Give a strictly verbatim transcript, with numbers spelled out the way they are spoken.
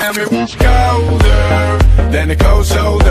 and it was colder than the cold shoulder.